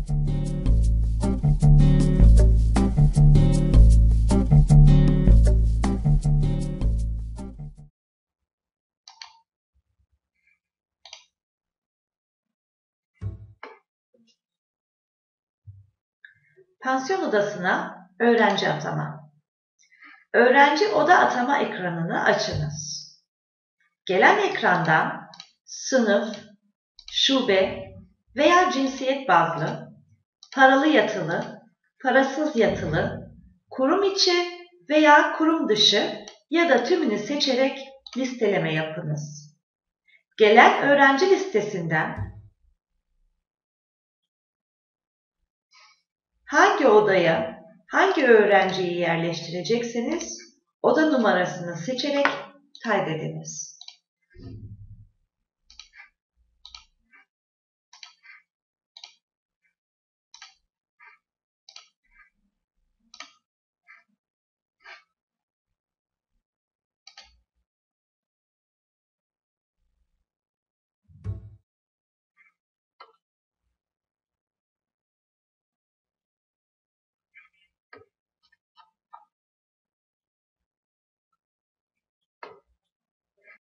Pansiyon odasına öğrenci atama. Öğrenci oda atama ekranını açınız. Gelen ekrandan sınıf, şube veya cinsiyet bazlı, paralı yatılı, parasız yatılı, kurum içi veya kurum dışı ya da tümünü seçerek listeleme yapınız. Gelen öğrenci listesinden hangi odaya, hangi öğrenciyi yerleştirecekseniz oda numarasını seçerek kaydediniz.